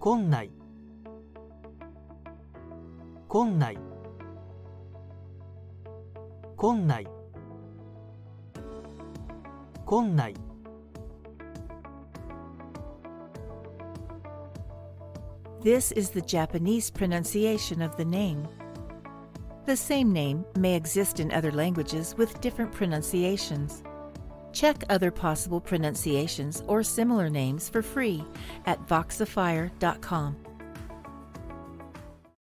こんない、こんない、こんない、こんない。 This is the Japanese pronunciation of the name. The same name may exist in other languages with different pronunciations. Check other possible pronunciations or similar names for free at voxifier.com.